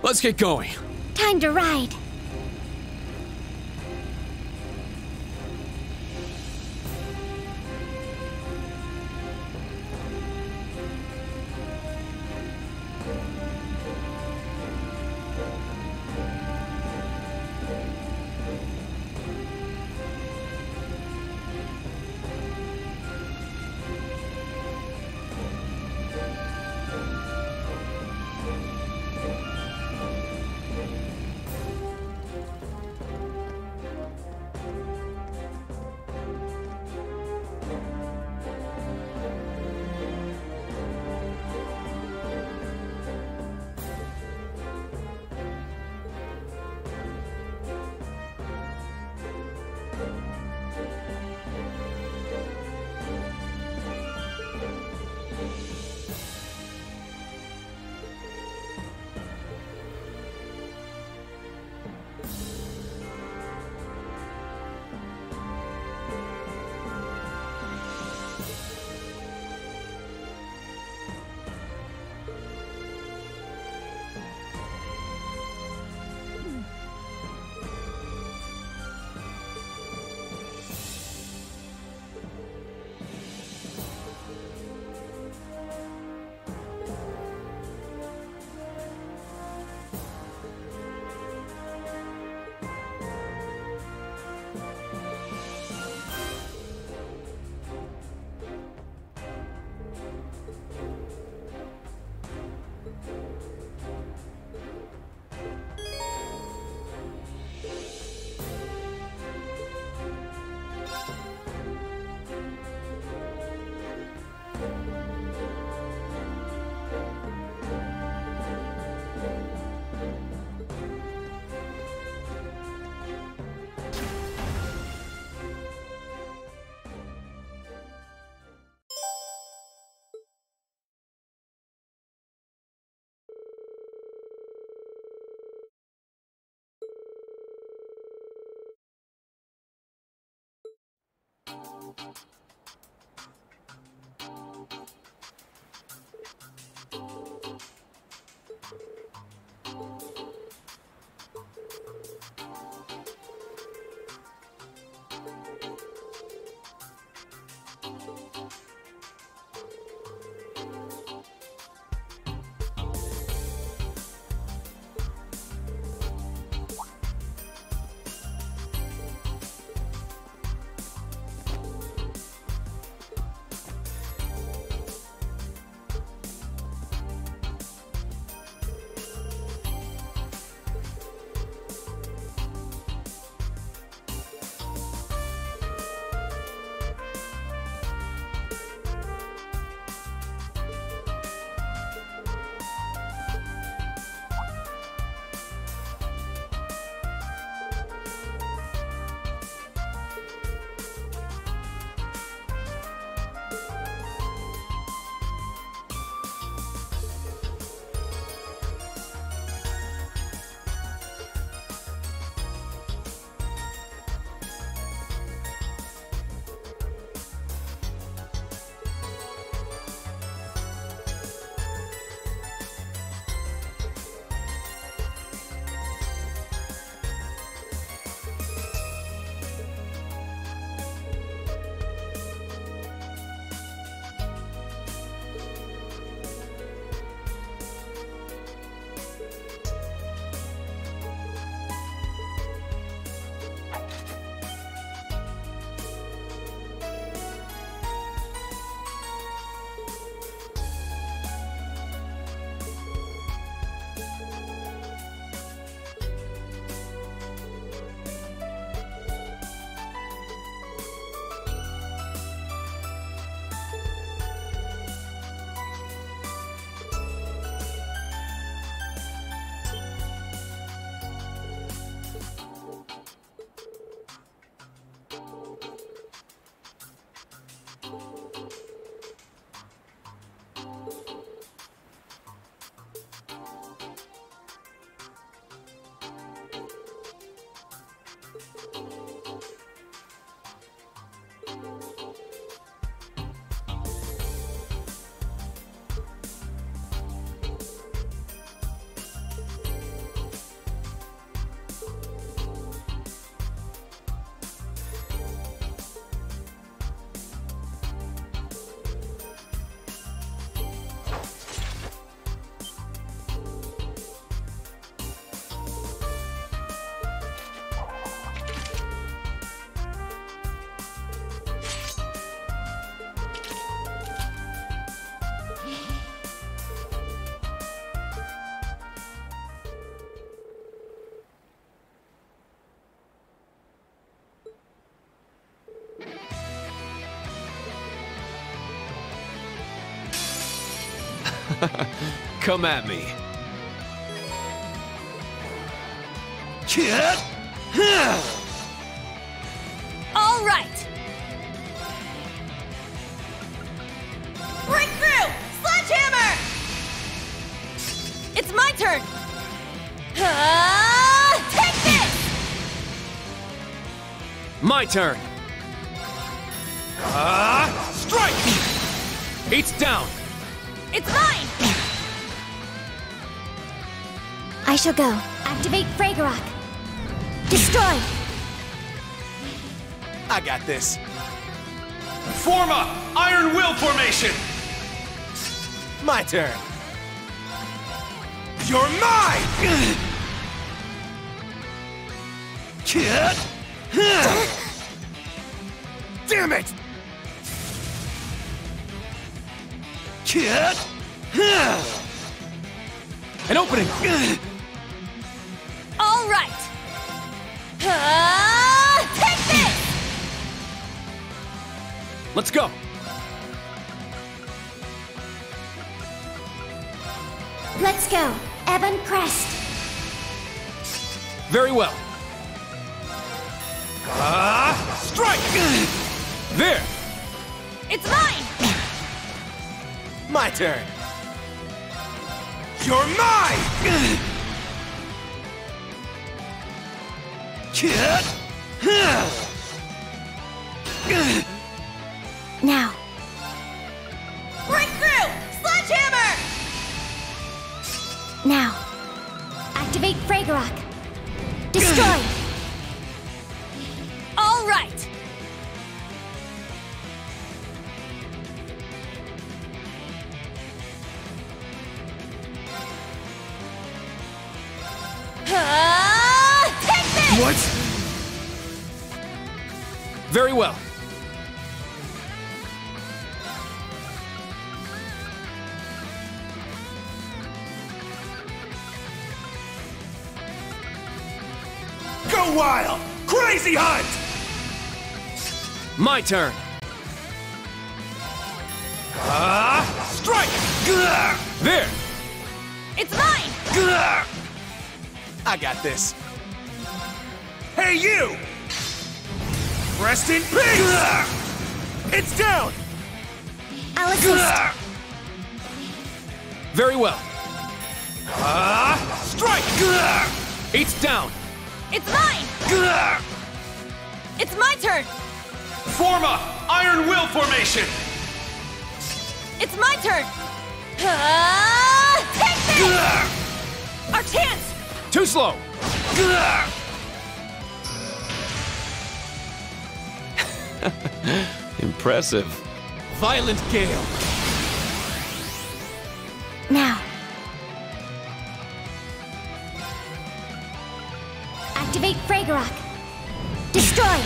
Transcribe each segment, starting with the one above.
Let's get going. Time to ride. Come at me. All right. Break through! Sledgehammer! It's my turn. Take this! My turn. Strike! It's down. It's mine! I shall go. Activate Fragorock. Destroy! I got this. Form up! Iron Will formation! My turn. You're mine! Damn it! An opening. All right. Take this! Let's go. Let's go. Ebon Crest. Very well. Strike! There. It's mine! My turn. You're mine! Now. Break through! Sledgehammer! Now. Activate Fragorock. Destroy! All right. Take this! What? Very well. Go wild! Crazy hunt! My turn. Strike! There. It's mine! I got this. Hey, you! Rest in peace! It's down! I'll assist. Very well. Strike! It's down. It's mine! It's my turn! Form up! Iron Will formation! It's my turn! Take this! Our chance! Too slow. Impressive. Violent gale. Now. Activate Fragorock. Destroy!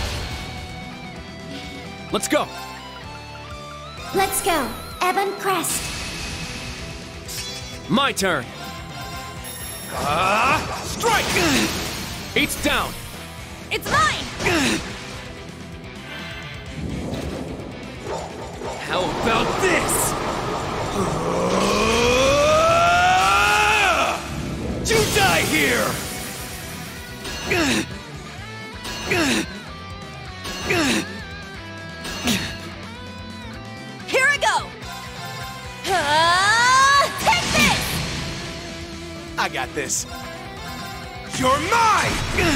Let's go. Let's go. Ebon Crest. My turn. Strike! It's down. It's mine! How about this? You die here! Here I go! Take this! I got this. You're mine!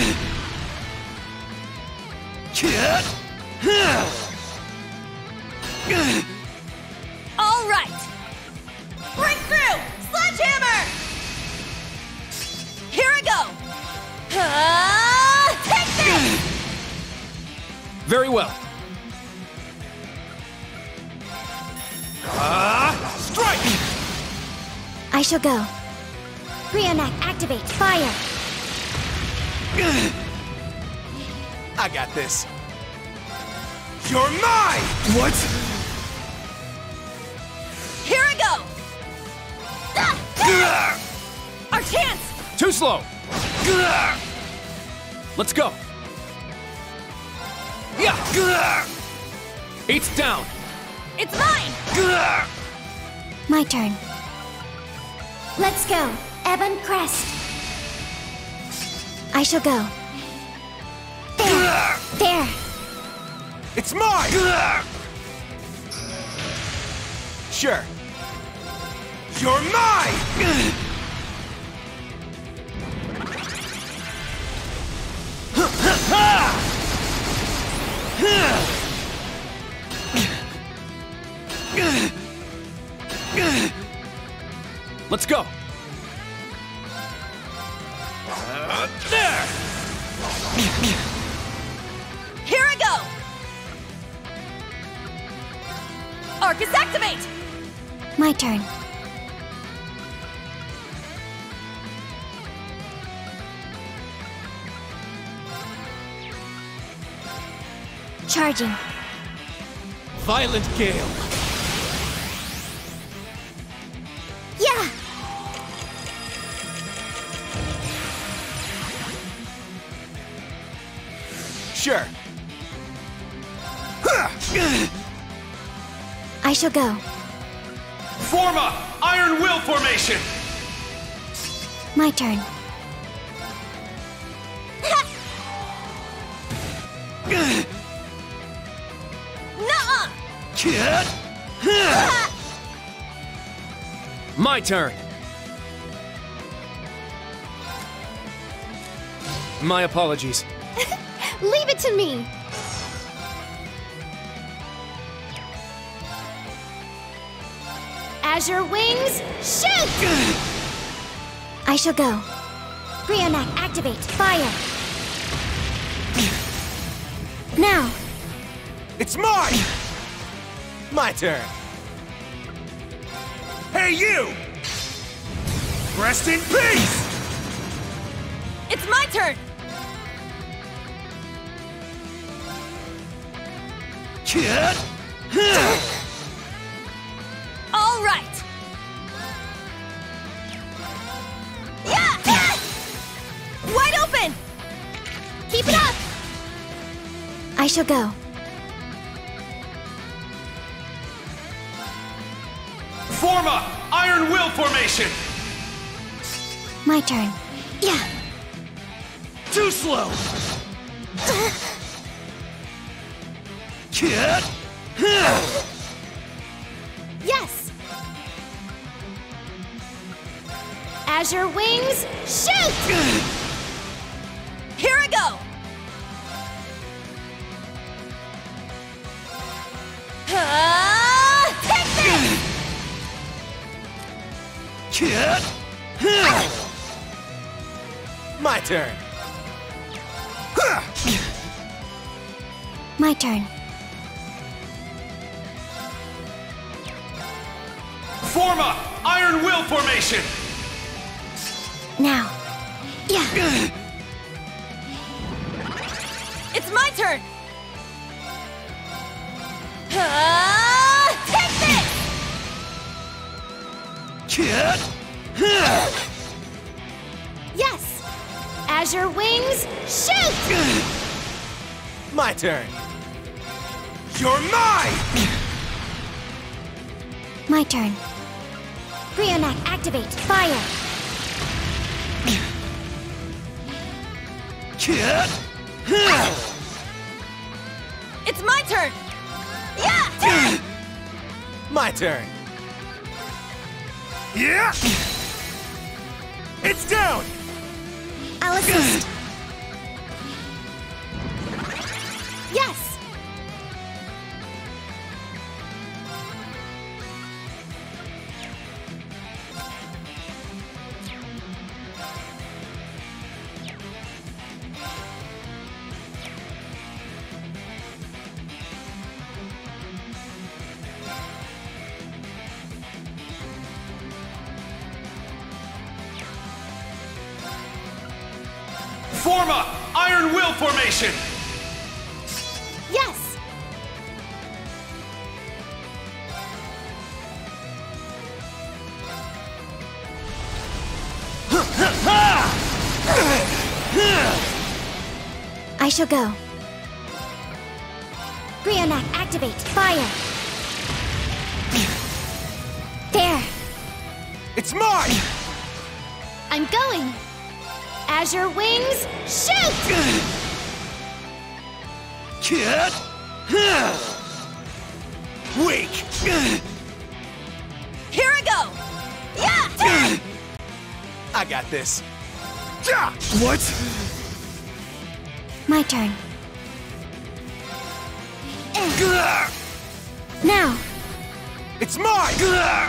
All right! Break through! Sledgehammer! Here I go! Take this! Very well. Strike! I shall go. Brionac, activate. Fire! I got this. You're mine! What? Here I go! Our chance! Too slow. Let's go. Yeah. It's down. It's mine! My turn. Let's go. Ebon Crest. I shall go. There. There. It's mine! Sure. You're mine! Let's go. There! Here I go! Arcus activate! My turn. Charging. Violent Gale. Yeah! Sure. I shall go. Form a Iron Will formation! My turn. Nuh-uh! My turn. My apologies. Leave it to me! Azure Wings, shoot! I shall go. Brionac, activate, fire! Now! It's mine! My turn. Hey, you! Rest in peace! It's my turn! All right! Yeah! Wide open! Keep it up! I shall go. Form a Iron Will formation! My turn. Yeah! Too slow! Yes! Azure Wings, shoot! Here I go! Take this! My turn. My turn. Form a Iron Will formation! Now. Yeah! It's my turn! Take this! Yes! Azure Wings, shoot! My turn. You're mine! My turn. Brionac, activate, fire! It's my turn! Yeah! My turn. Yeah! It's down! I'll assist. Yes! Form a Iron Will formation! Yes! I shall go. Brionac, activate, fire! There! It's mine! I'm going! Azure Wings, shoot! Kid! Weak! Here I go! Yeah! I got this. What? My turn. Now! It's mine!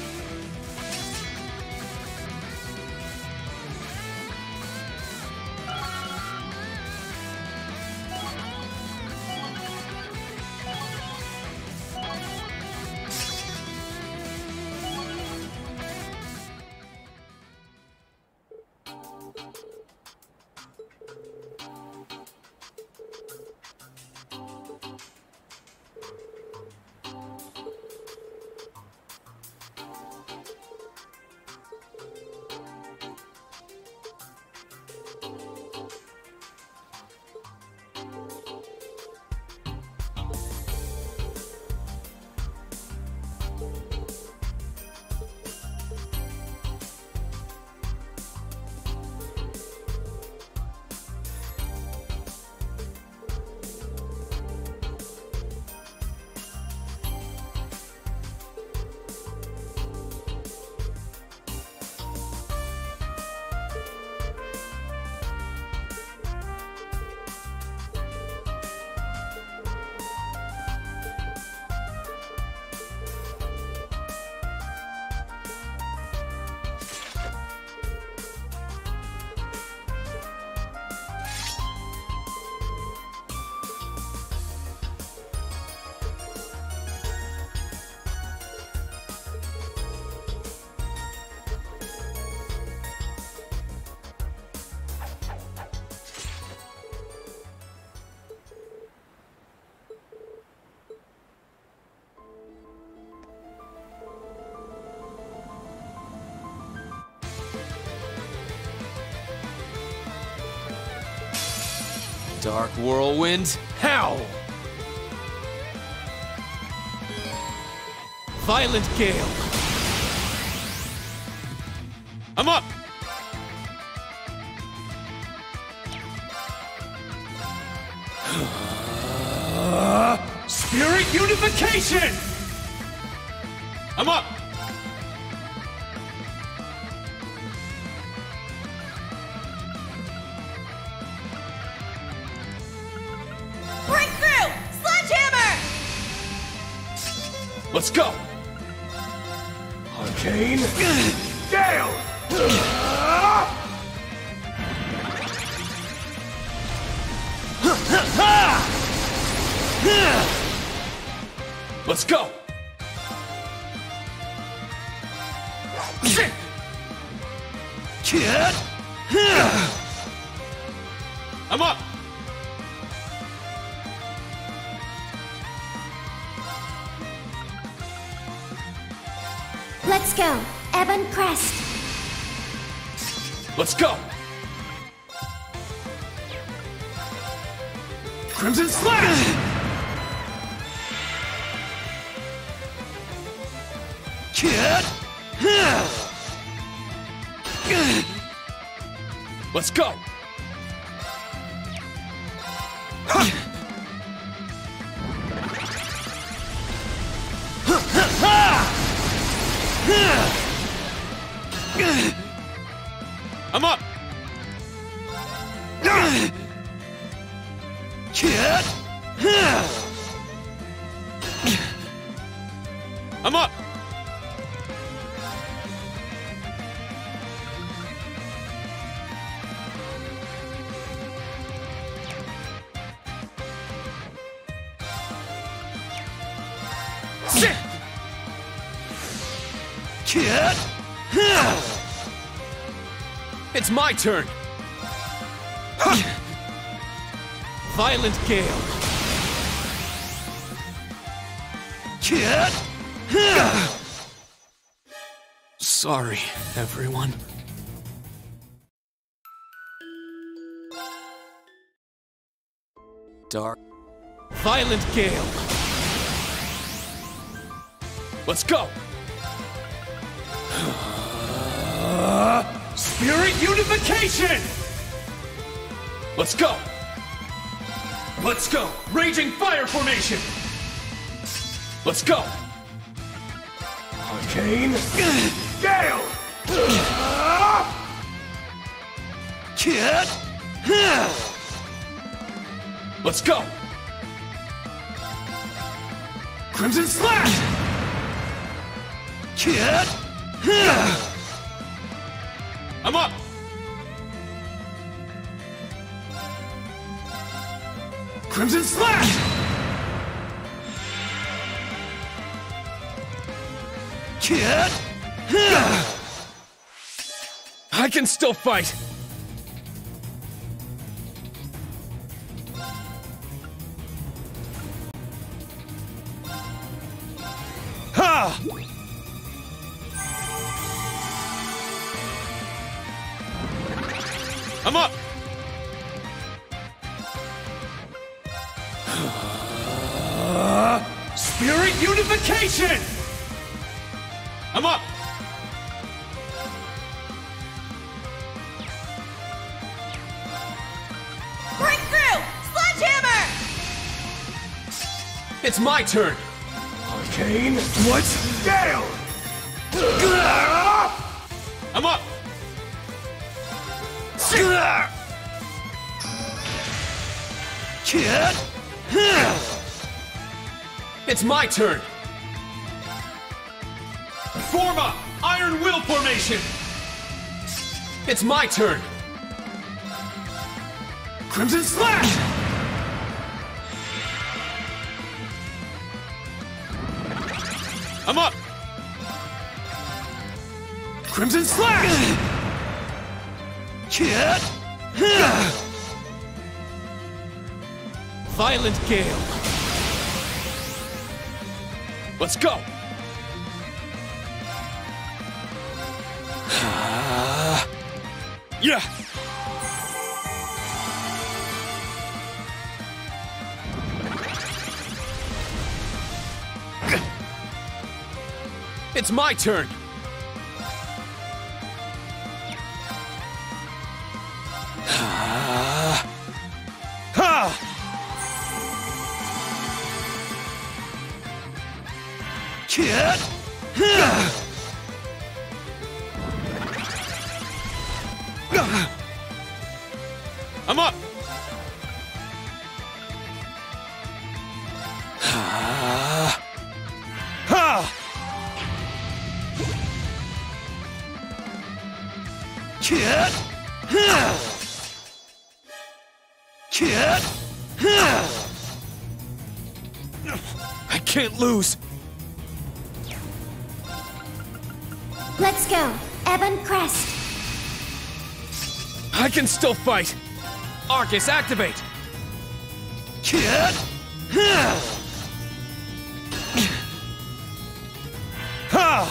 Dark Whirlwind, howl! Violent Gale! I'm up! Spirit Unification! I'm up! Breakthrough! Sledgehammer! Let's go! Arcane Gale! Let's go! Kid! I'm up! Let's go! Ebon Crest! Let's go! Crimson Slash! Kid! Let's go! I'm up! Kid! I'm up! Kid! It's my turn! Violent Gale! Kid! Sorry, everyone. Dark. Violent Gale! Let's go! Spirit Unification! Let's go! Let's go! Raging Fire Formation! Let's go! Arcane Gale! Kid! Let's go! Crimson Slash! Kid! I'm up! Crimson Slash! Kid! I can still fight. Ha! I'm up. Spirit Unification! I'm up. Break through! Sledgehammer! It's my turn. Arcane What? Gale! I'm up. Kid! It's my turn. Form up! Iron Will Formation! It's my turn. Crimson Slash! I'm up. Crimson Slash! Kid! Violent Gale. Let's go. Yeah. It's my turn. Ha! Kid! I'm up. Ha! Kid! Kid! I can't lose. Let's go, Ebon Crest. I can still fight. Arcus, activate. Kid! Ha!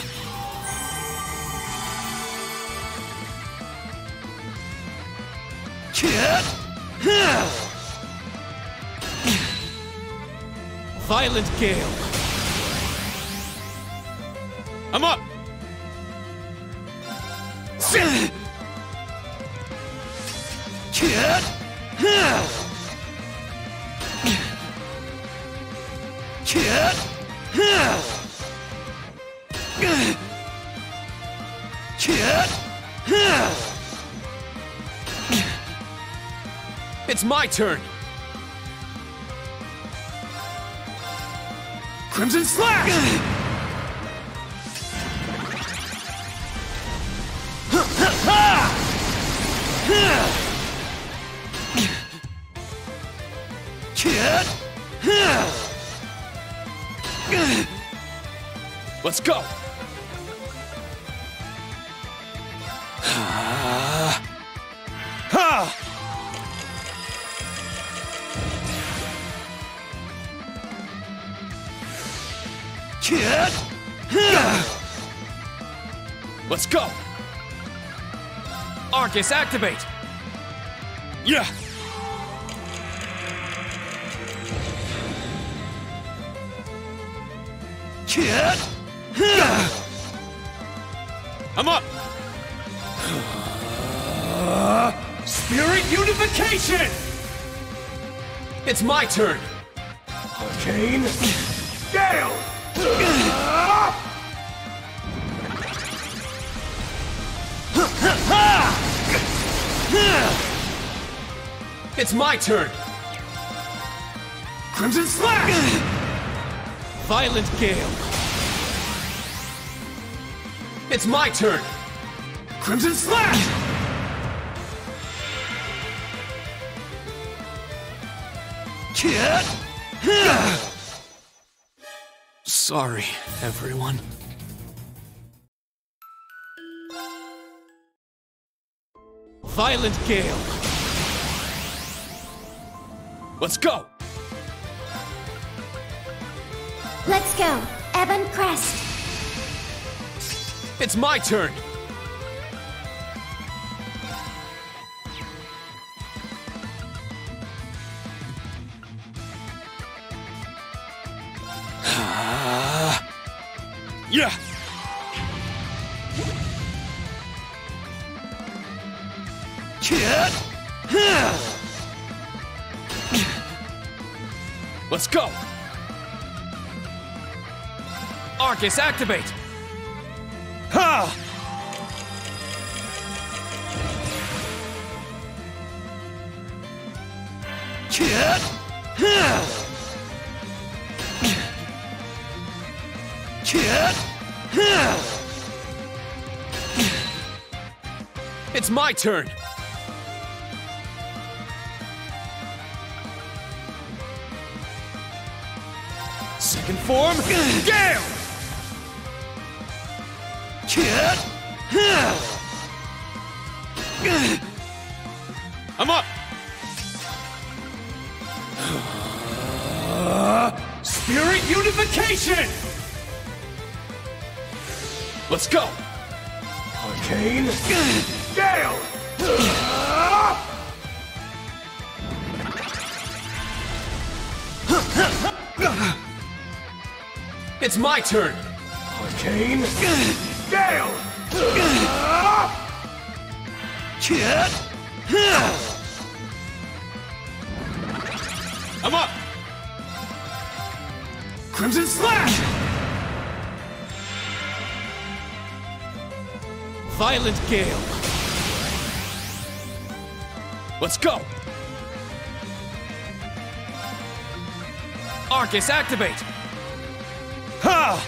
Kid! Violent Gale. I'm up. Kid! Kid! Kid! It's my turn. Crimson Slash! Kid! Let's go. Ha! Kid! Let's go. Arcus, activate. Yeah! Kid! I'm up. Spirit Unification! It's my turn! Arcane Gale! It's my turn! Crimson Slash! Violent Gale! It's my turn! Crimson Slash! Kid! Sorry, everyone. Violent Gale! Let's go! Let's go. Ebon Crest. It's my turn! Yeah! Kid! Let's go! Arcus, activate! Ha! Kid! Kid! It's my turn! Second form, Gale! Kid! I'm up! Spirit Unification! Let's go! Arcane Gale! It's my turn! Arcane Gale! Kid! I'm up! Crimson Slash! Violent Gale! Let's go! Arcus, activate! Ha!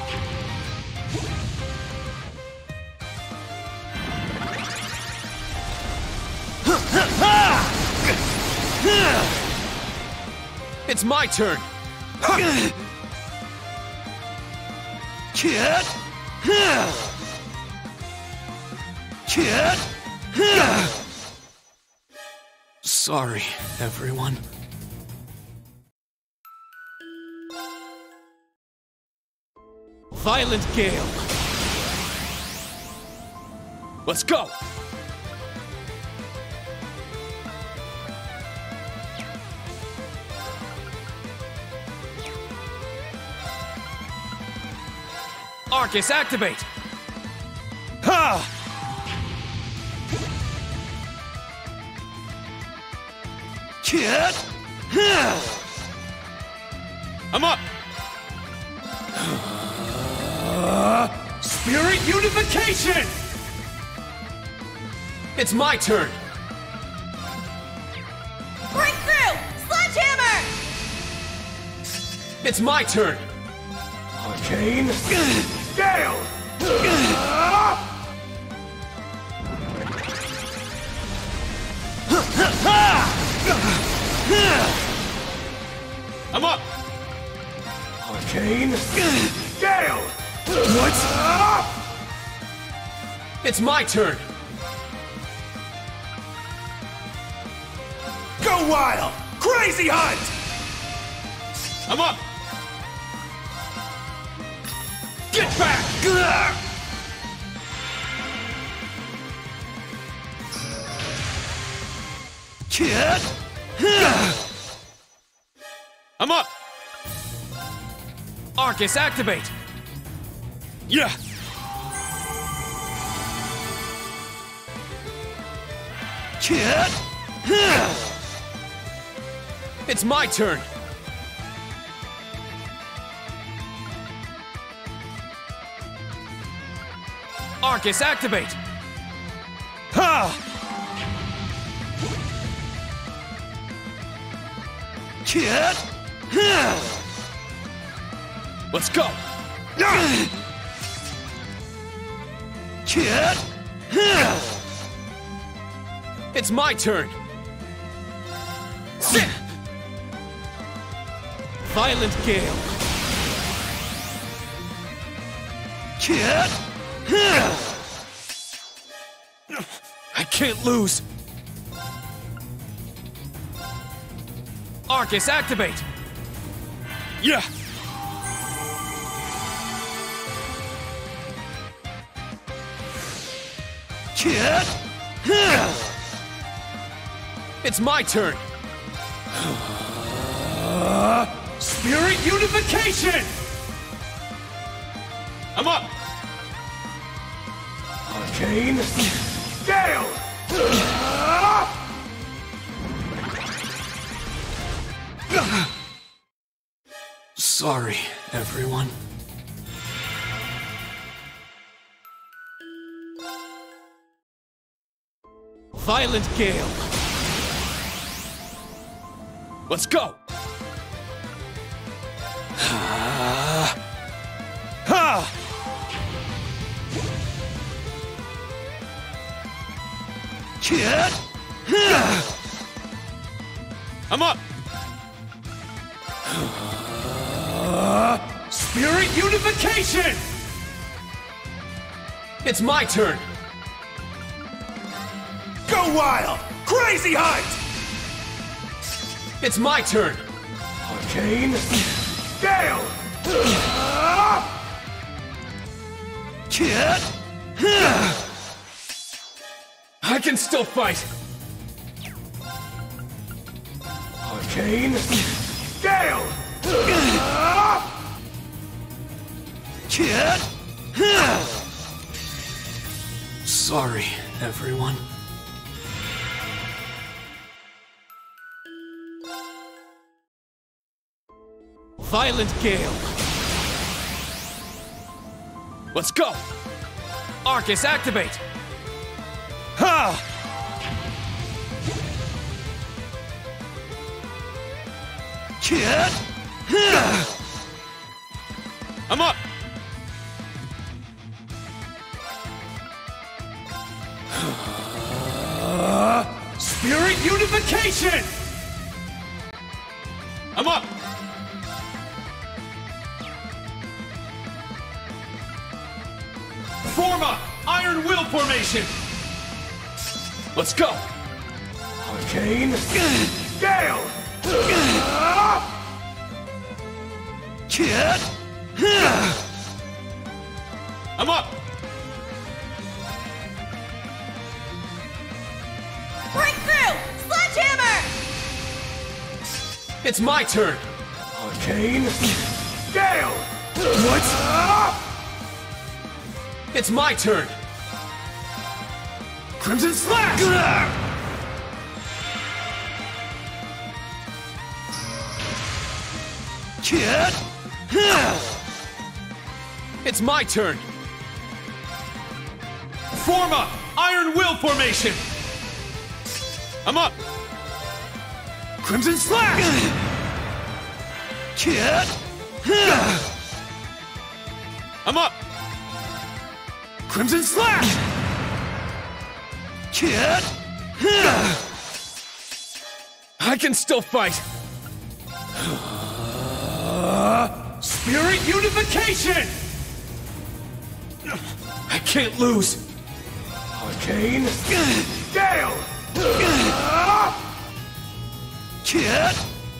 It's my turn! Kid! Kid! Sorry, everyone. Violent Gale! Let's go! Arcus, activate! Ha! Kid! I'm up! Spirit Unification! It's my turn! Break through! Sledgehammer! It's my turn! Arcane Gale! I'm up! Arcane Gale! What? It's my turn! Go wild! Crazy Hunt! I'm up! Get back! Kid! I'm up! Arcus, activate! Yeah! Kid! It's my turn! Arcus, activate! Ha! Kid! Let's go! Kid! It's my turn! Sit! Violent Gale! Kid! I can't lose! Arcus, activate! Yeah! Kid! It's my turn! Spirit unification! I'm up! Arcane Gale! Sorry, everyone. Violent Gale! Let's go! Ha! Kid! I'm up! Spirit unification! It's my turn! Go wild! Crazy height! It's my turn! Arcane Gale! Kid! I can still fight! Arcane Gale! Kid! Sorry, everyone. Violent Gale! Let's go! Arcus, activate! Ha! Kid! I'm up! Spirit unification! I'm up! Form up! Iron Will formation! Let's go! Arcane Gale! Kid! I'm up! Breakthrough! Sledgehammer! It's my turn! Arcane Gale! What? It's my turn! Crimson Slash! Kid! It's my turn! Form up! Iron Will formation! I'm up! Crimson Slash! Kid! I'm up! Crimson Slash! Kid! I can still fight! Spirit unification! I can't lose! Arcane Gale! Kid!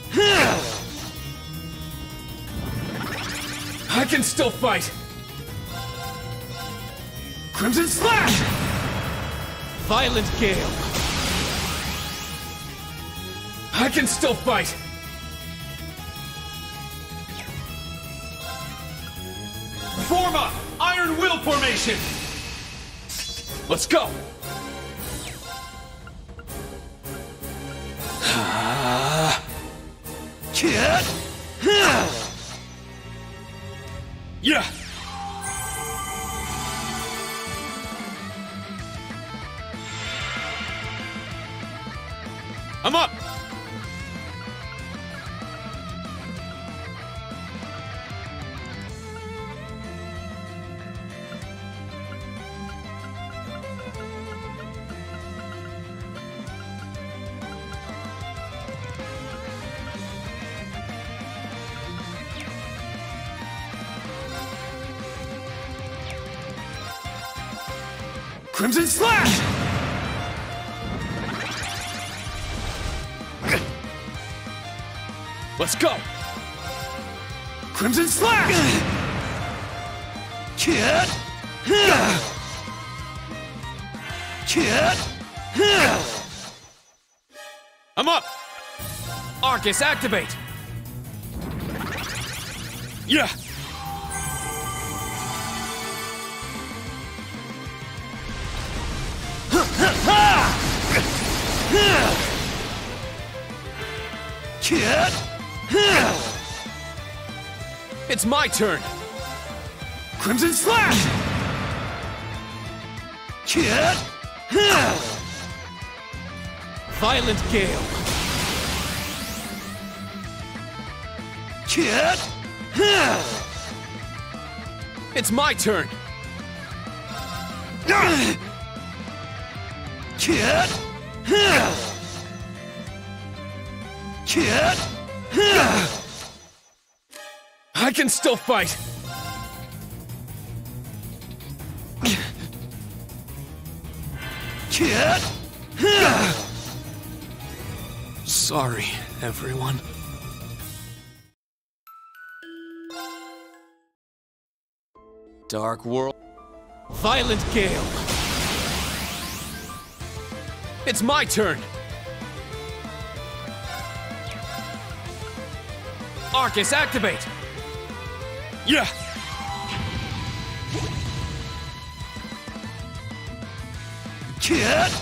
I can still fight! Crimson Slash! Violent Gale! I can still fight! Form up! Iron Will formation! Let's go! Kid! Yeah! I'm up! Crimson Slash! Let's go! Crimson Slash! Kid! Kid! I'm up! Arcus, activate! Yeah! Kid! It's my turn! Crimson Slash! Kid! Violent Gale! Kid! It's my turn! Kid! Kid! I can still fight! Kid! Sorry, everyone. Dark World. Violent Gale! It's my turn! Arcus, activate! Yeah! Kid!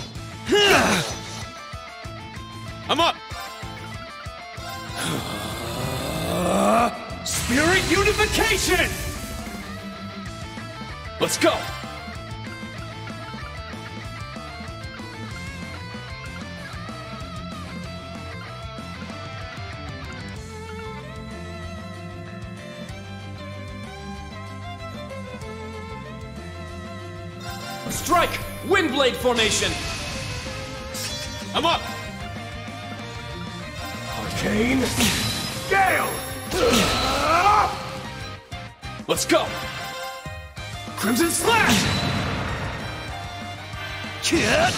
I'm up! Spirit Unification! Let's go! Strike! Windblade formation! I'm up! Arcane Gale! Let's go! Crimson Slash! Kid!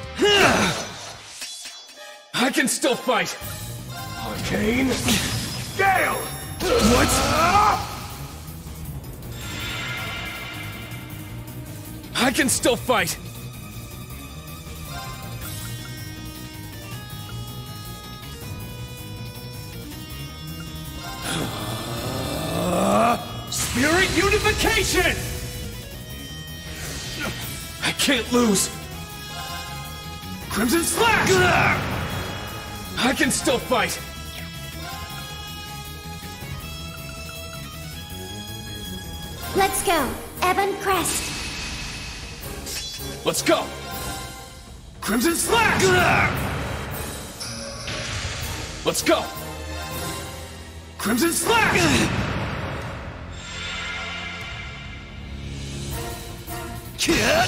I can still fight! Arcane Gale! What? I can still fight! Spirit Unification! I can't lose! Crimson Slash! I can still fight! Let's go. Ebon Crest. Let's go! Crimson Slash! Let's go! Crimson Slash! Kid!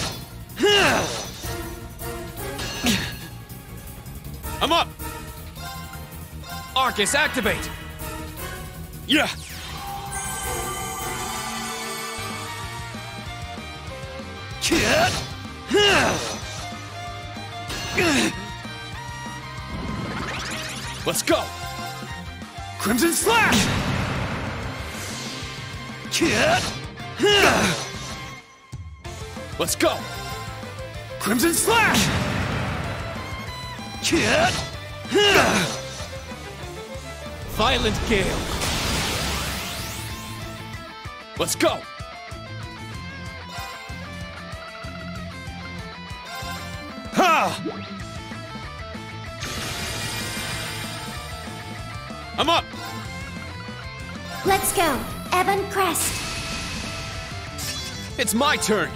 I'm up! Arcus, activate! Yeah! Kid! Let's go! Crimson Slash! Kid! Let's go! Crimson Slash! Kid! Violent Gale! Let's go! Ha! I'm up! Let's go. Ebon Crest. It's my turn!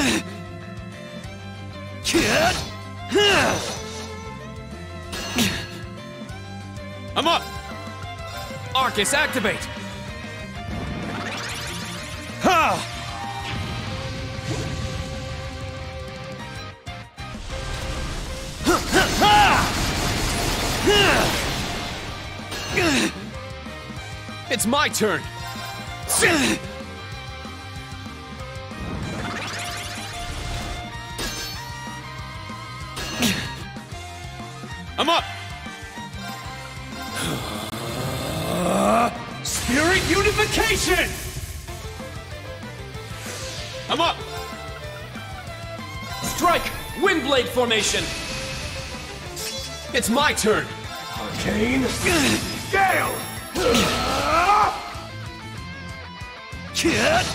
Kid! I'm up! Arcus, activate! Ha! It's my turn! I'm up! Spirit Unification! I'm up! Strike! Windblade formation! It's my turn! Arcane Gale! Kid!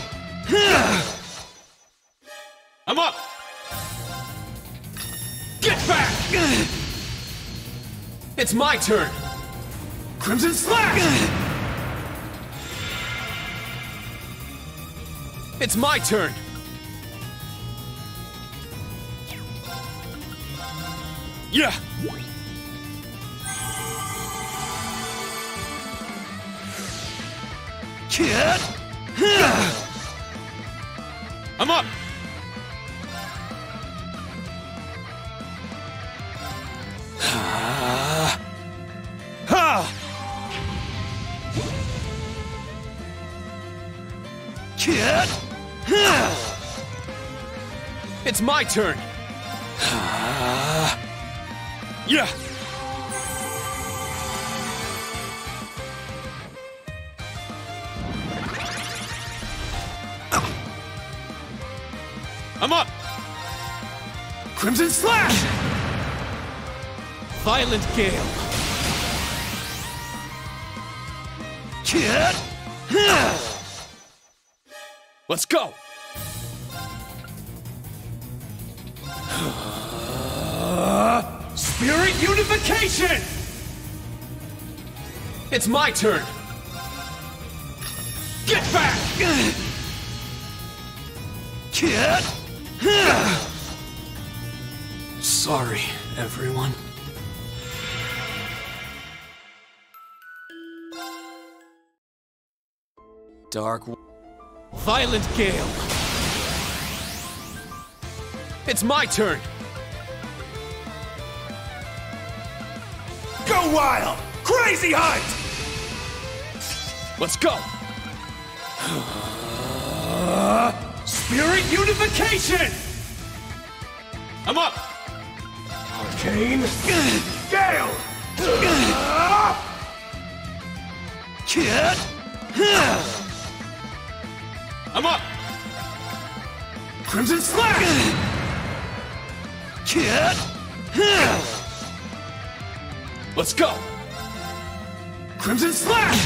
I'm up! Get back! It's my turn! Crimson Slash! It's my turn! Yeah! Kid! I'm up! Ha! Kid! It's my turn! Yeah! I'm up! Crimson Slash! Violent Gale! Kid! Let's go! Spirit Unification! It's my turn! Get back! Kid! Sorry, everyone. Dark... Violent Gale! It's my turn! Go wild! Crazy Hunt! Let's go! Spirit Unification! I'm up! Arcane Gale! Kid! I'm up! Crimson Slash! Kid! Let's go! Crimson Slash!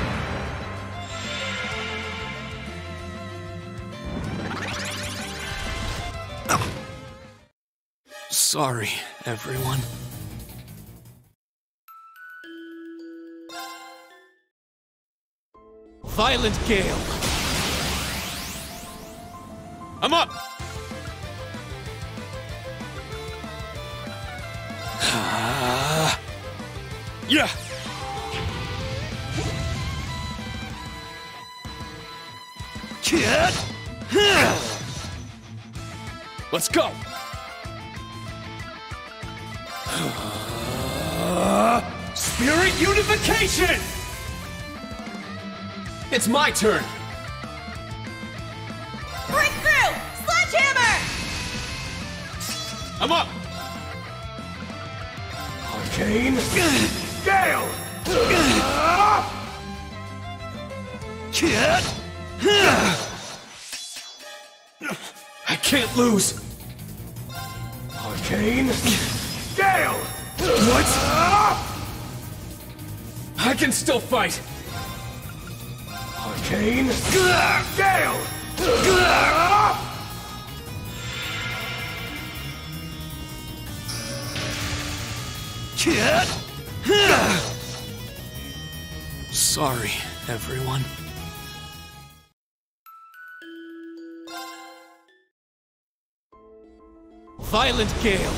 Sorry, everyone. Violent Gale! I'm up! Yeah! Kid! Let's go! Spirit Unification! It's my turn! Breakthrough! Sledgehammer! I'm up! Arcane Gale! Kid! I can't lose! Arcane Gale! What? I can still fight! Arcane Gale! Kid! Sorry, everyone. Violent Gale.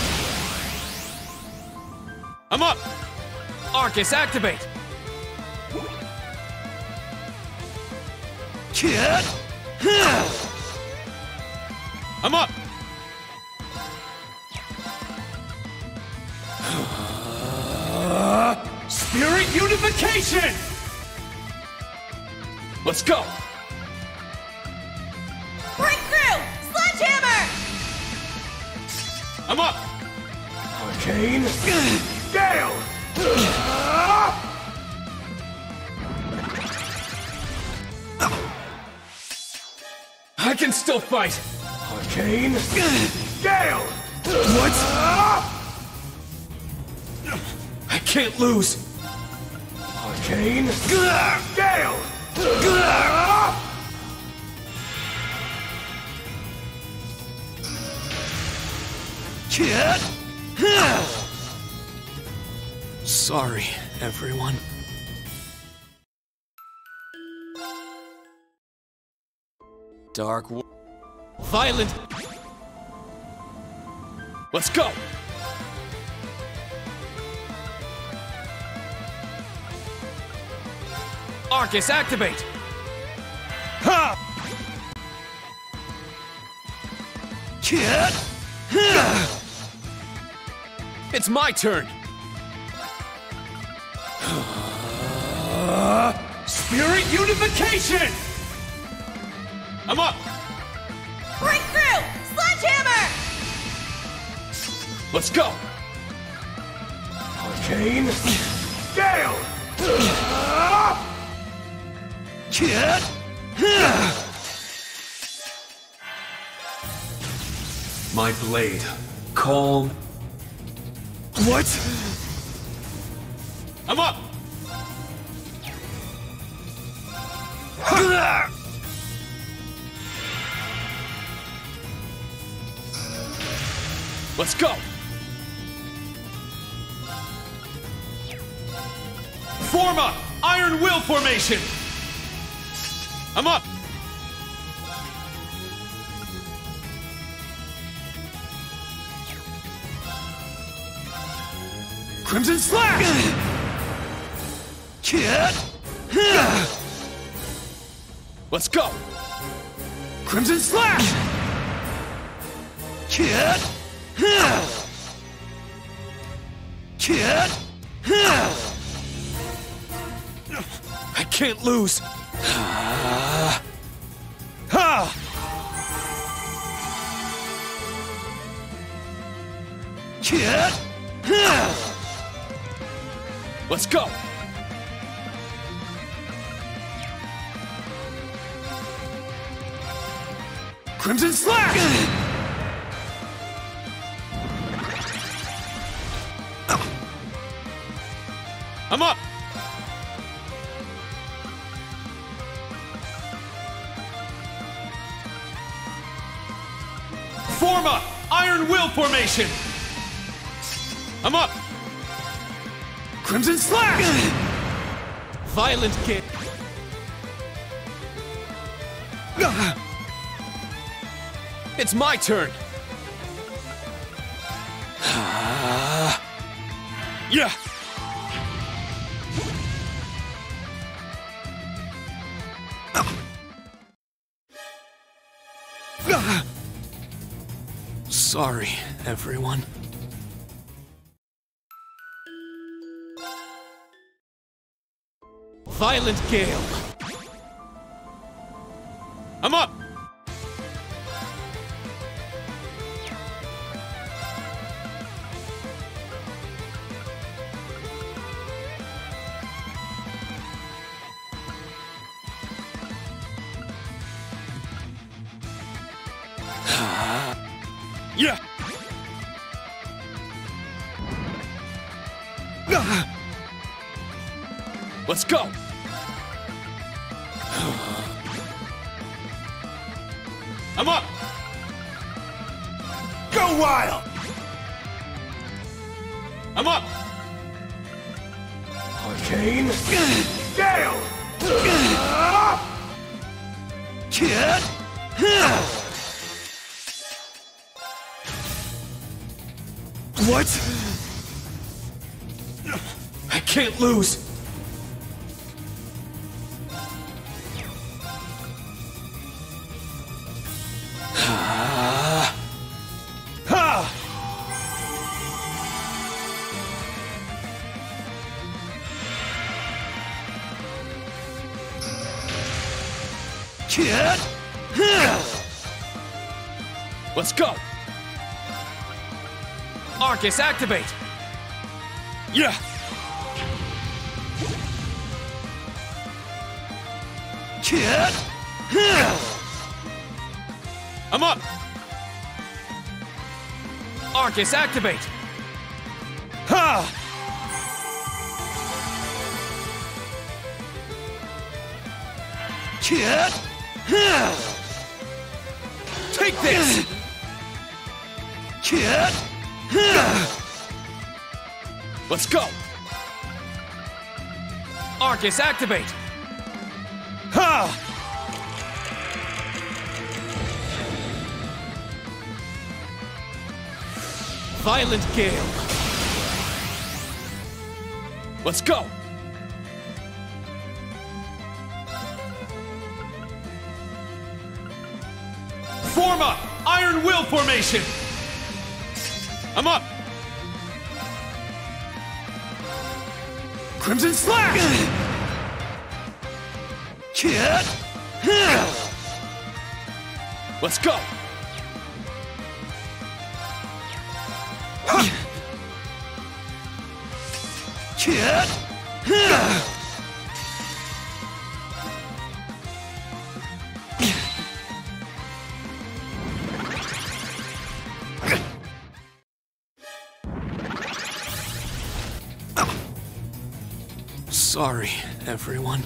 I'm up! Arcus, activate! I'm up! Spirit unification! Let's go! Breakthrough! Sledgehammer! I'm up! Arcane Gale! I can still fight! Arcane Gale! What? I can't lose! Arcane Gale! Sorry, everyone. Violent! Let's go! Arcus, activate! Ha! It's my turn! Spirit unification! I'm up! Breakthrough! Sledgehammer! Let's go! Arcane Gale! My blade. Calm. What? I'm up! Let's go! Form up! Iron Will formation! I'm up! Crimson Slash! Let's go! Crimson Slash! I can't lose! Ha! Let's go! Crimson Slash! I'm up! Form up! Iron Will formation! I'm up! Crimson Slash! Violent Gale. It's my turn! Yeah! Sorry, everyone. Violent Gale. I'm up! Yeah! Let's go! I'm up! Go wild! I'm up! Arcane Gale! Kid! What? I can't lose! Kid! Let's go! Arcus, activate! Yeah! Kid! I'm up! Arcus, activate! Ha! Kid! Take this! Kid! Let's go! Arcus, activate! Ha! Violent Gale! Let's go! Form up! Iron Will formation! I'm up! Crimson Slash! Kid! Let's go! Kid! Sorry, everyone.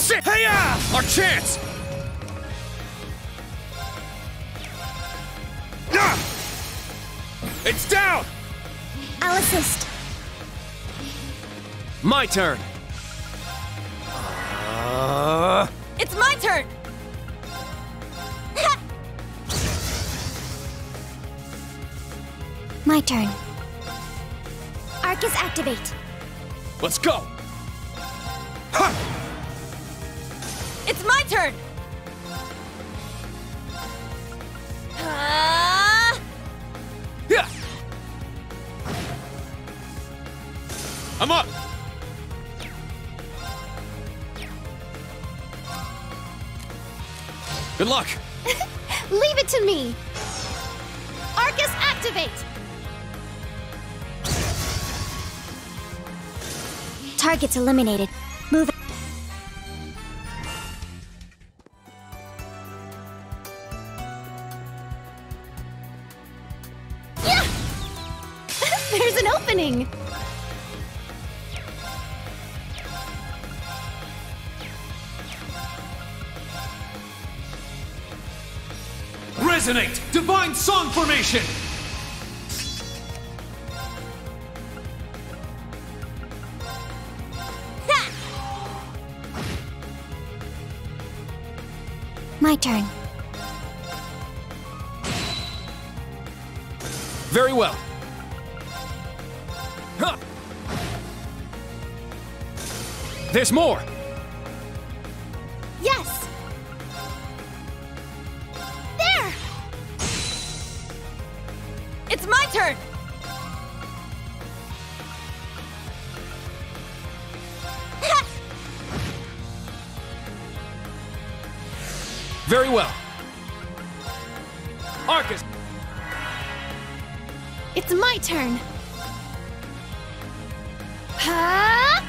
Shit! Hey-ya! Our chance! Ah! It's down! I'll assist. My turn! It's my turn! My turn. Arcus activate. Let's go! It's my turn! Yeah! I'm up! Good luck! Leave it to me. Arcus activate. Targets eliminated. Move. Yeah! There's an opening. Resonate! Divine Song Formation! My turn. Very well. Huh. There's more! Yes. There. It's my turn! Very well. Arcus! It's my turn. Huh?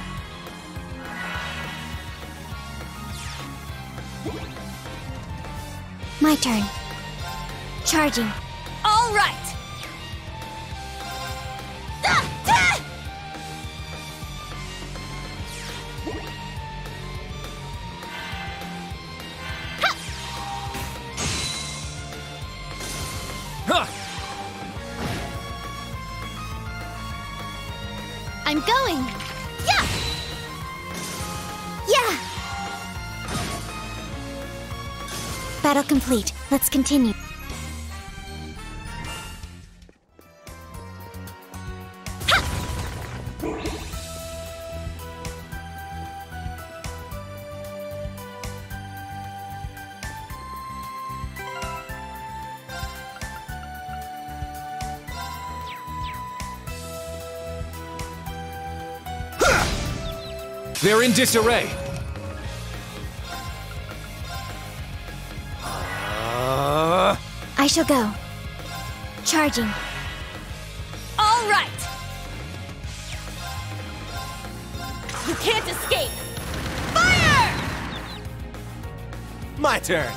My turn. Charging. All right! Huh. I'm going. Yeah. Yeah. Battle complete. Let's continue. They're in disarray. I shall go. Charging. All right! You can't escape! Fire! My turn.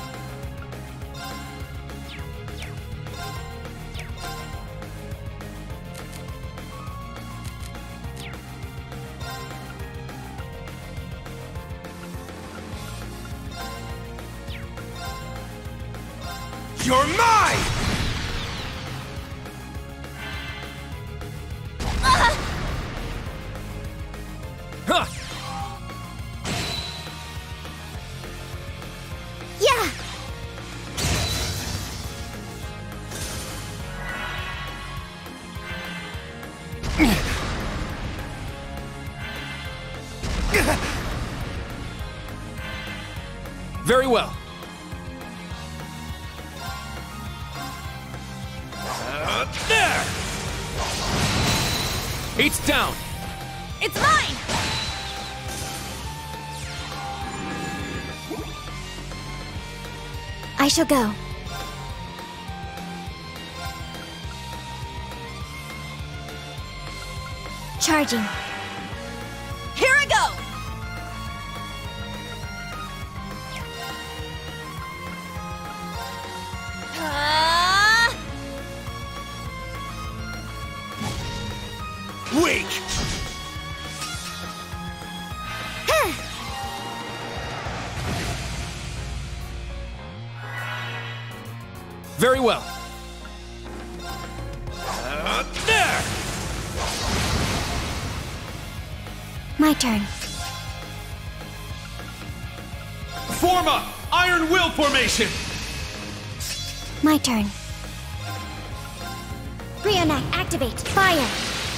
You're mine! Huh. Yeah. Very well. There! It's down. It's mine! I shall go. Charging. Here I go! Weak! Very well. There! My turn. Form up! Iron Will formation! My turn. Brionac, activate. Fire.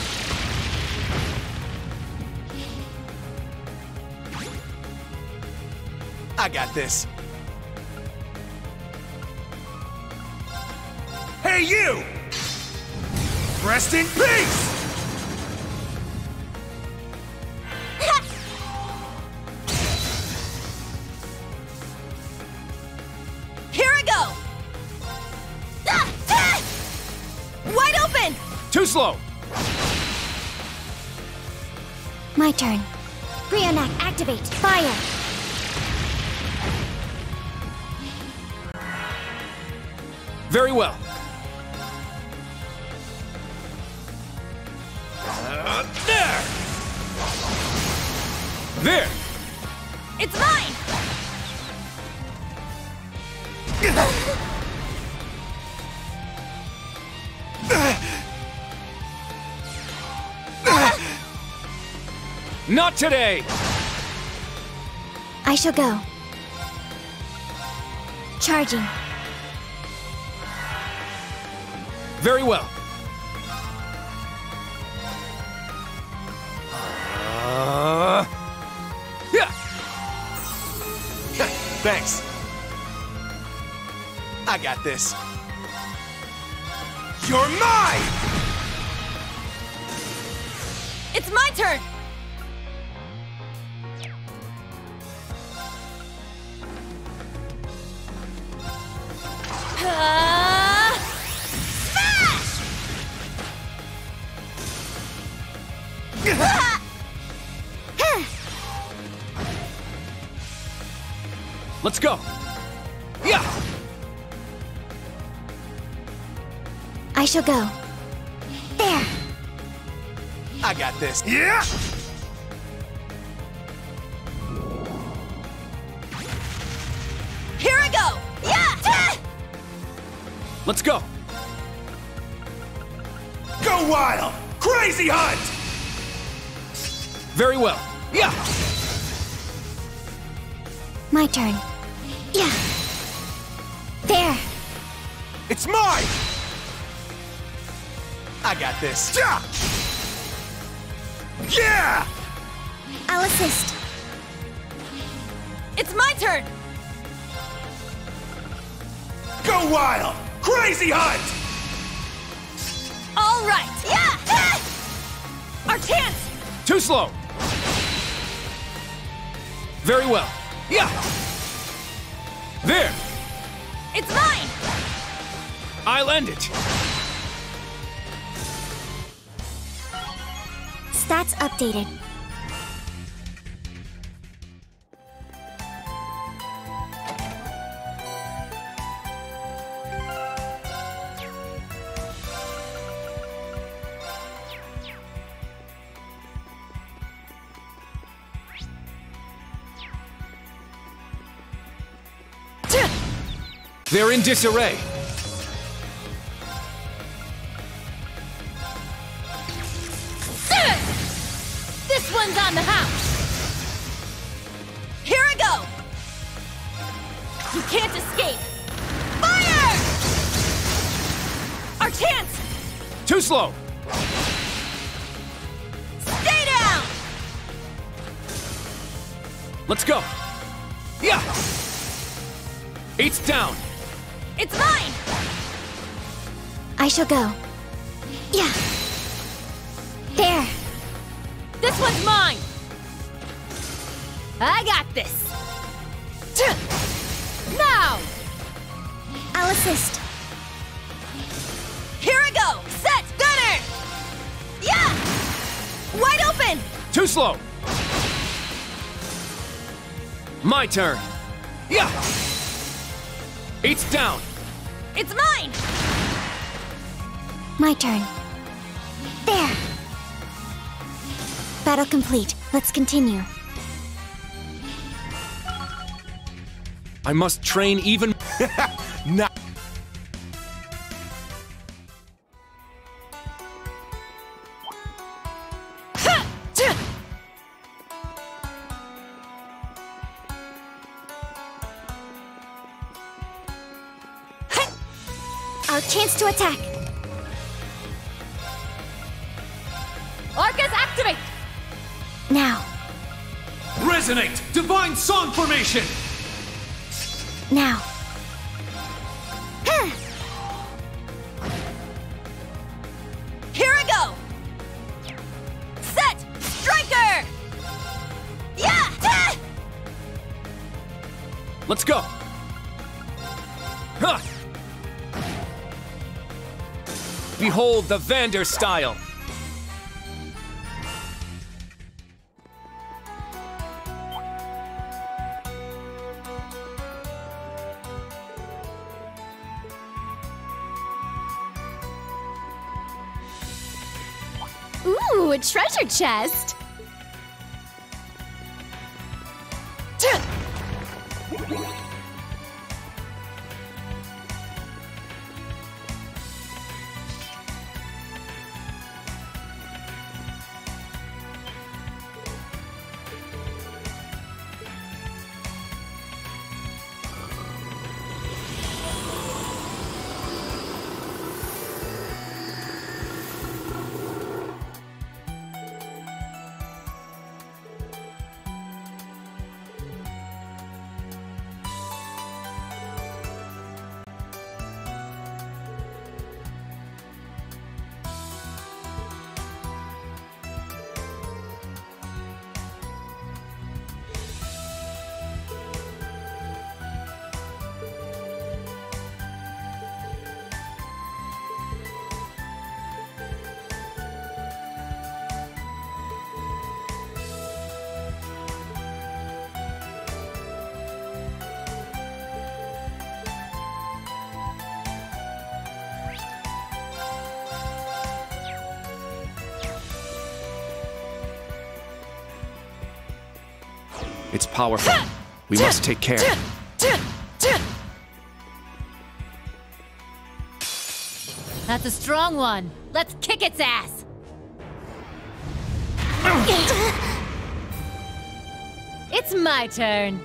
I got this. Hey, you! Rest in peace! Here I go! Wide open! Too slow. My turn. Brionac, activate. Fire. Very well. There! There! It's mine! Not today! I shall go. Charging. Very well. Yeah! Thanks. I got this. You're mine! It's my turn! Smash! Let's go! Yeah! I shall go. There. I got this. Yeah! Here I go! Yeah! Let's go! Go wild! Crazy hunt! Very well. Yeah! My turn. Yeah. There. It's mine! I got this. Yeah! Yeah! I'll assist. It's my turn! Go wild! Crazy hunt! All right! Yeah! Our chance! Too slow! Very well. Yeah! There! It's mine! I'll end it! Stats updated. They're in disarray. This one's on the house! Here I go! You can't escape! Fire! Our chance! Too slow! Stay down! Let's go! Yeah! Eight's down! It's mine! I shall go. Yeah. There. This one's mine! I got this! Now! I'll assist. Here I go! Set! Gunner! Yeah! Wide open! Too slow! My turn! Yeah! Eight's down! It's mine! My turn. There. Battle complete. Let's continue. I must train even... Nah. Our chance to attack. Arcus, activate! Now. Resonate! Divine Song Formation! Now. Huh. Here I go! Set! Striker! Yeah! Ah! Let's go! Huh. Behold the Vander style! Ooh, a treasure chest. It's powerful. We must take care. That's a strong one. Let's kick its ass! It's my turn.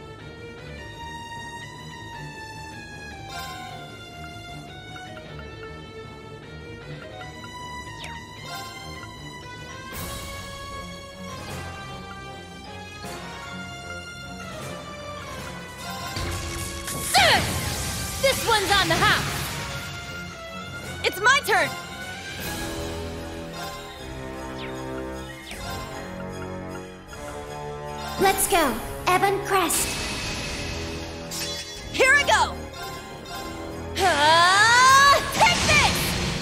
This one's on the house! It's my turn! Let's go. Ebon Crest. Here I go! Take this!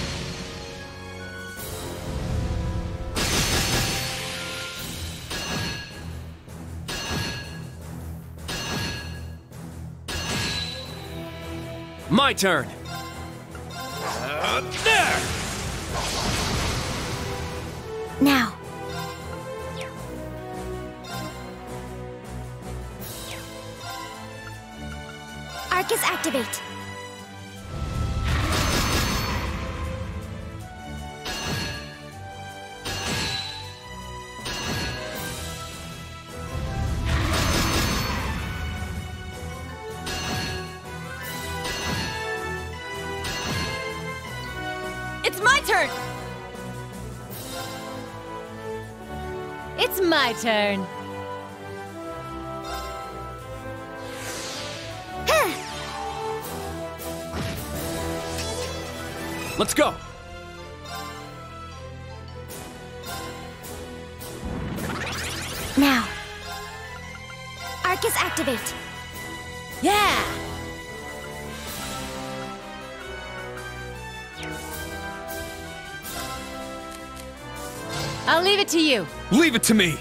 My turn! There! Now. Arcus activate. It's my turn! It's my turn. Let's go! Now. Arcus activate. Yeah! I'll leave it to you. Leave it to me!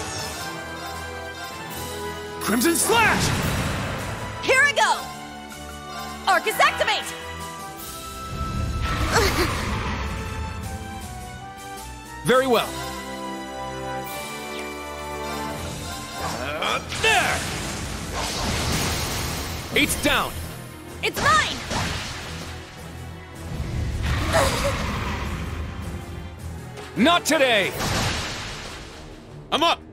Crimson Slash! Here I go! Arcus activate! Very well. There! Eight's down! It's mine! Not today! I'm up!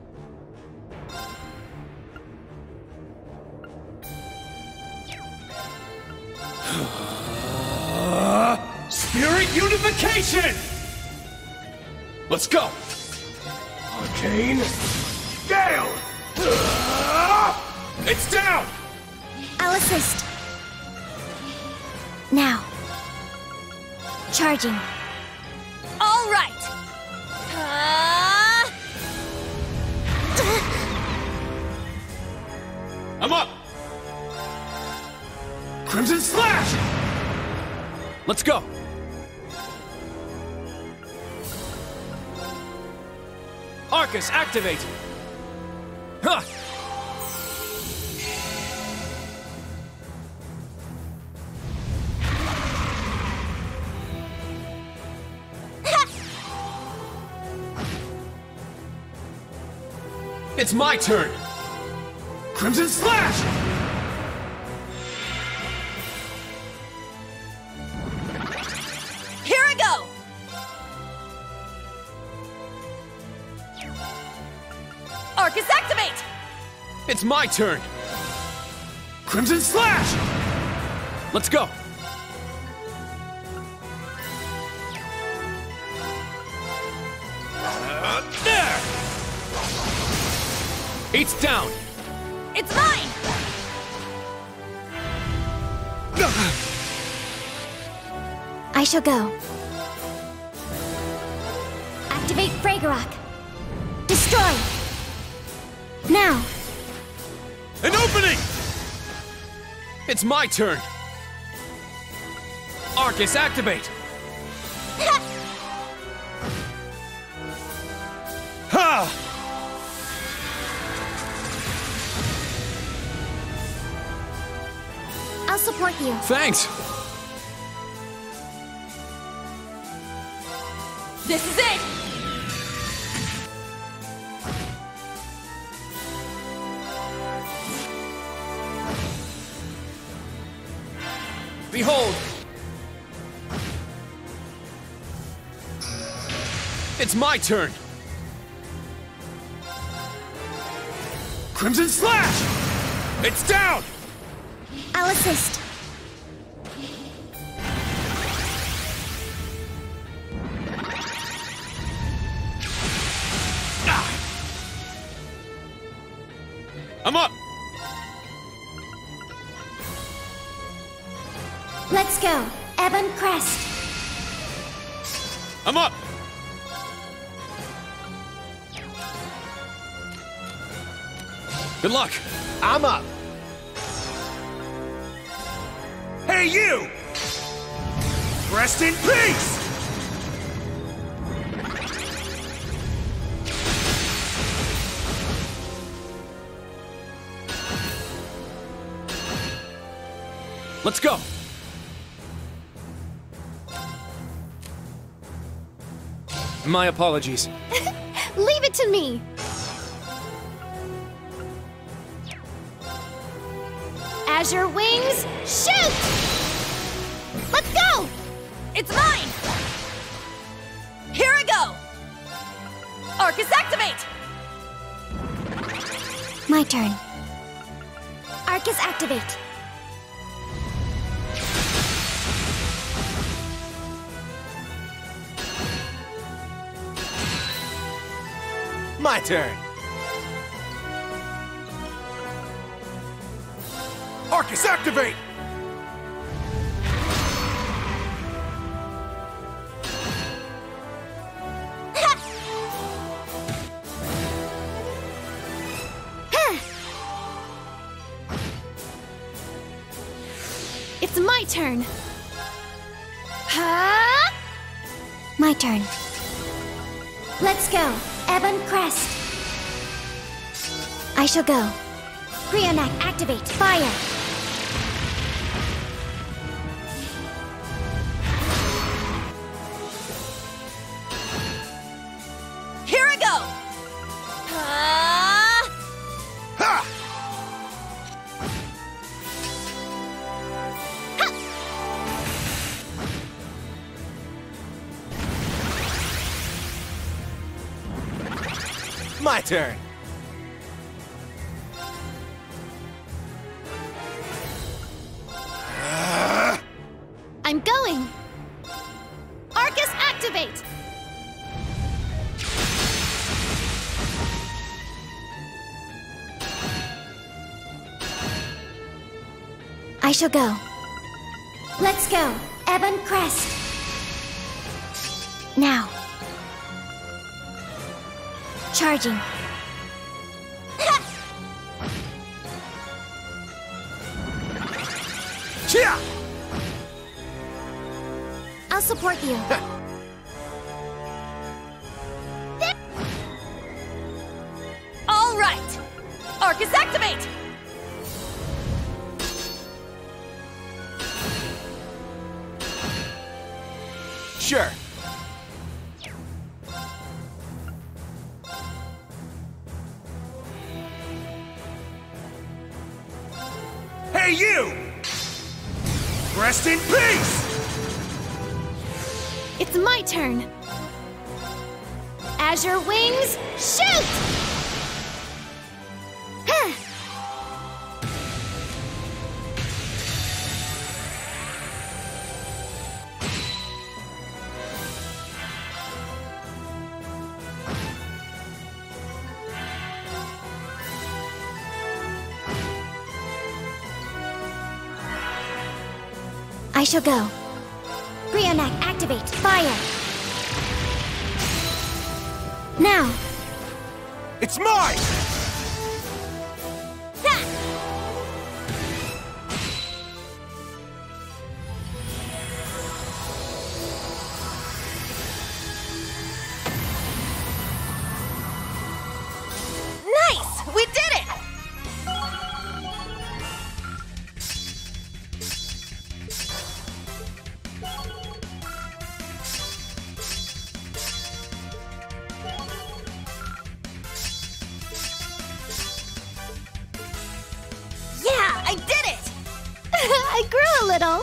Great unification! Let's go! Arcane Gale! It's down! I'll assist. Now. Charging. All right. I'm up! Crimson Slash! Let's go! Arcus, activate! Huh! It's my turn! Crimson Slash! Here I go. Arcus, activate. It's my turn! Crimson Slash! Let's go! There! Eight's down! It's mine. I shall go. Activate Fragorok. Destroy. Now. An opening! It's my turn! Arcus, activate! Ha! I'll support you. Thanks! This is it. Behold! It's my turn! Crimson Slash! It's down! I'll assist. I'm up! Let's go. Ebon Crest. I'm up! Good luck! I'm up! Hey, you! Rest in peace! Let's go! My apologies. Leave it to me. Azure Wings, shoot! Let's go! It's mine. Here I go. Arcus, activate. My turn. Arcus, activate. My turn! Arcus, activate! It's my turn. Huh? My turn. Let's go. Ebon Crest. I shall go. Brionac, activate. Fire. Here I go. Ha! My turn! I'm going. Arcus, activate! I shall go. Let's go, Ebon Crest. Now. Charging. Chia! I'll support you. All right! Arcus, activate! Sure. Hey, you! Rest in peace! It's my turn. Azure Wings, shoot! Huh. I shall go. Brionac, activate. Fire. Now. It's mine! Nice! We did it! Yeah, I did it! I grew a little.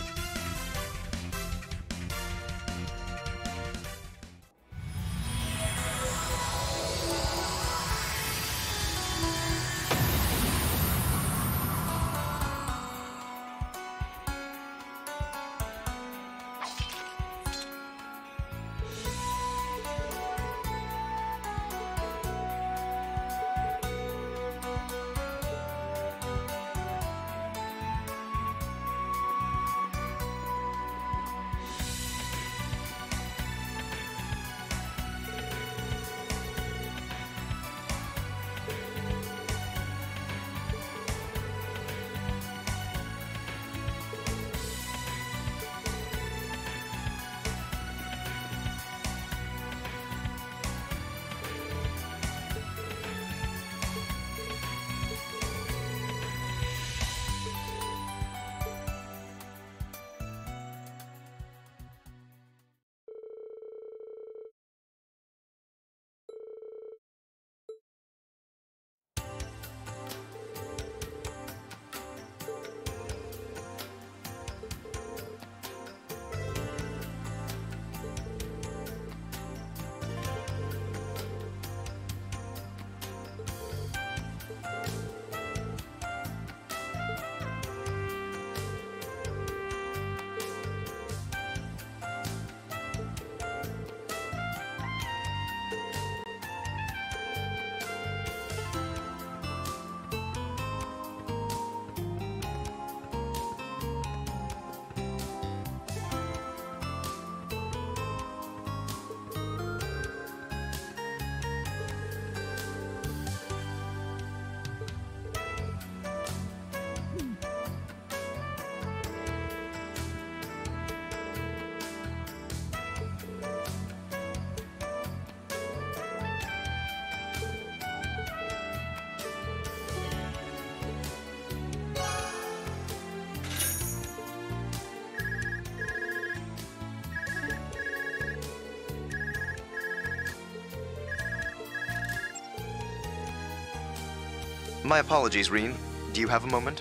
My apologies, Reen. Do you have a moment?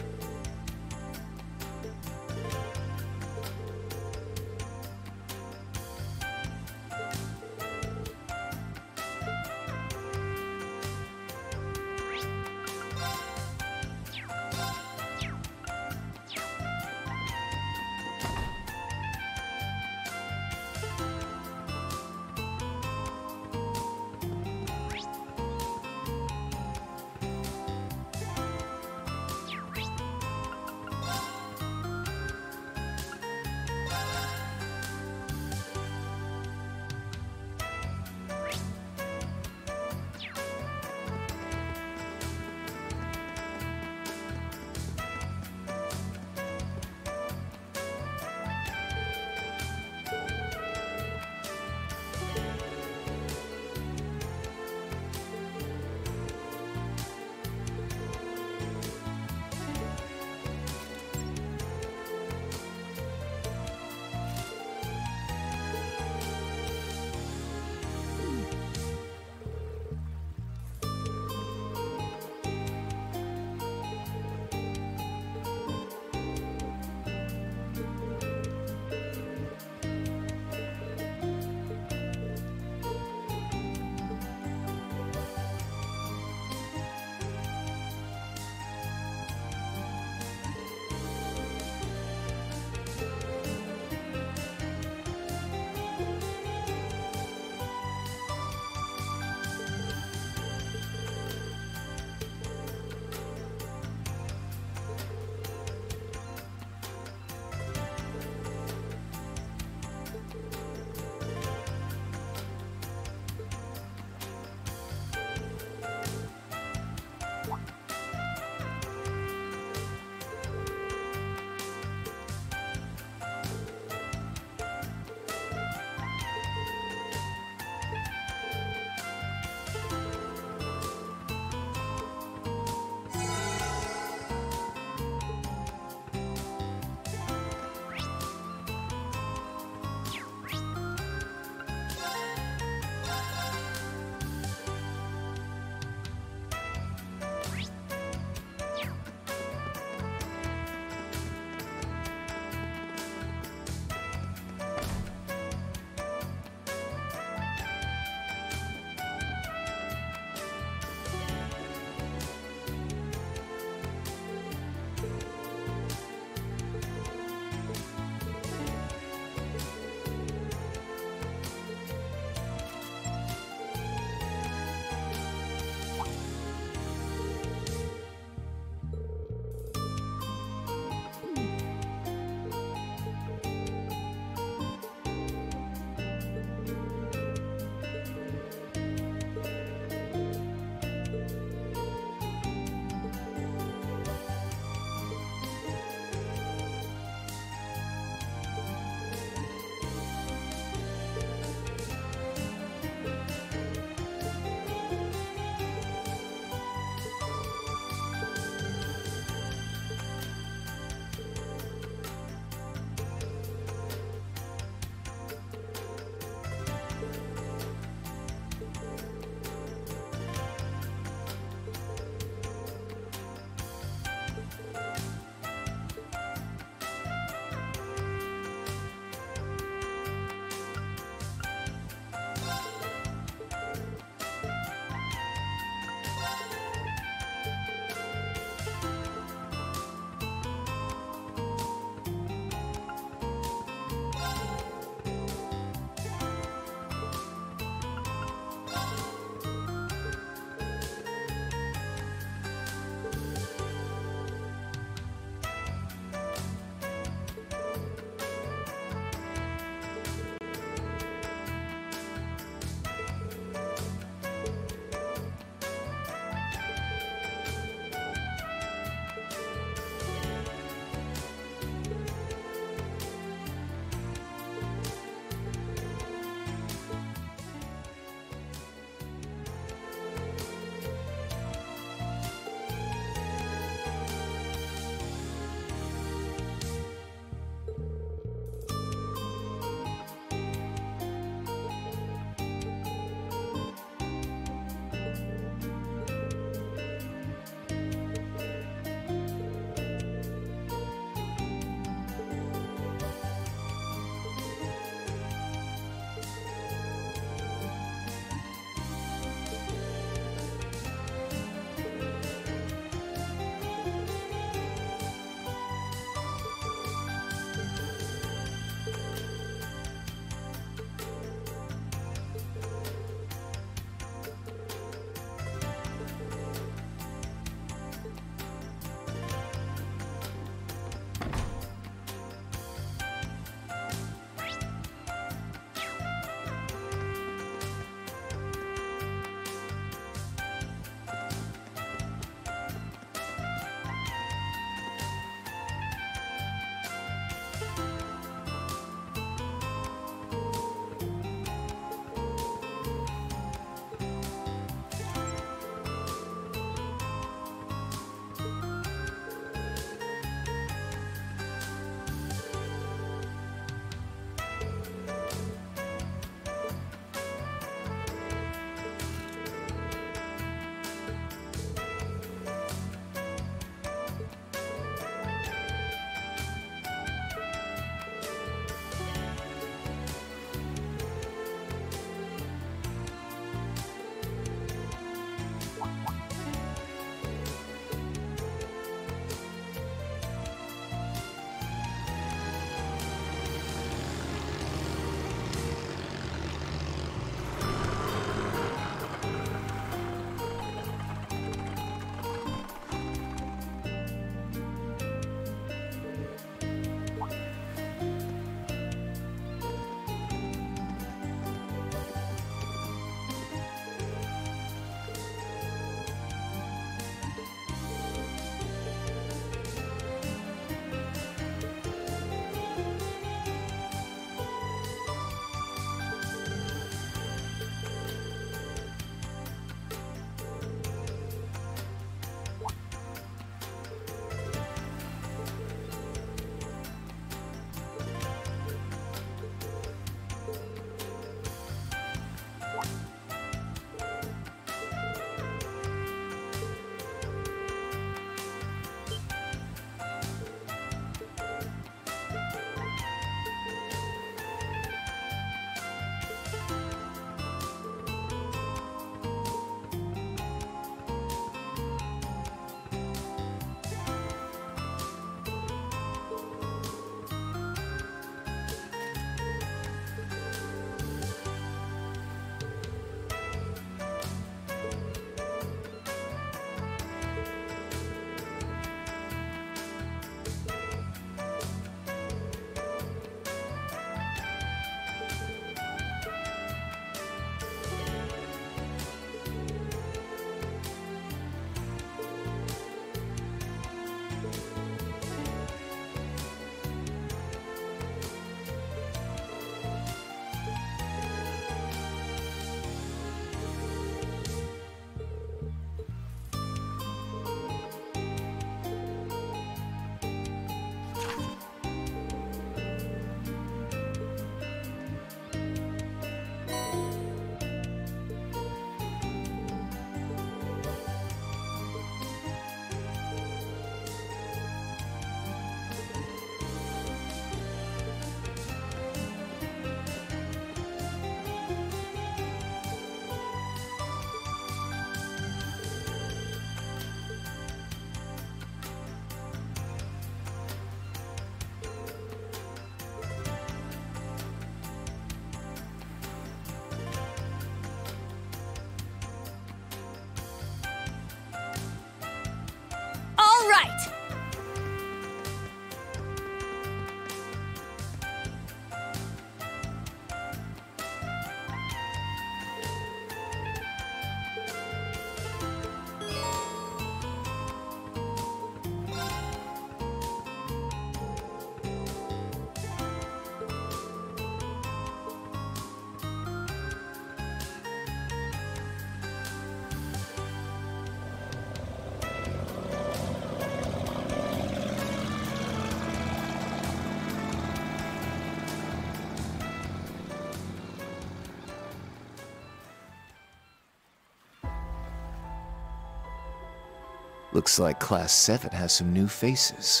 Looks like Class 7 has some new faces.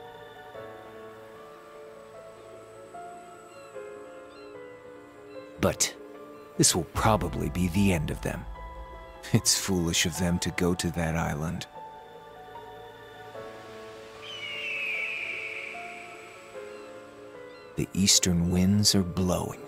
But this will probably be the end of them. It's foolish of them to go to that island. The eastern winds are blowing.